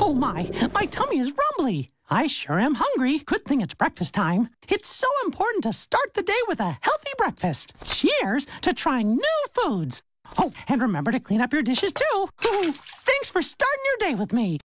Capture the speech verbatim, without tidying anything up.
Oh my, my tummy is rumbly. I sure am hungry. Good thing it's breakfast time. It's so important to start the day with a healthy breakfast. Cheers to trying new foods. Oh, and remember to clean up your dishes too. Thanks for starting your day with me.